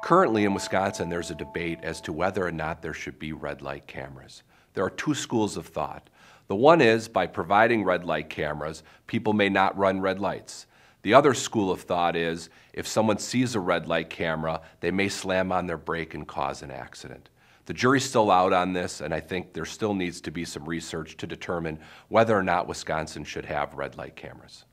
Currently in Wisconsin, there's a debate as to whether or not there should be red light cameras. There are two schools of thought. The one is by providing red light cameras, people may not run red lights. The other school of thought is if someone sees a red light camera, they may slam on their brake and cause an accident. The jury's still out on this, and I think there still needs to be some research to determine whether or not Wisconsin should have red light cameras.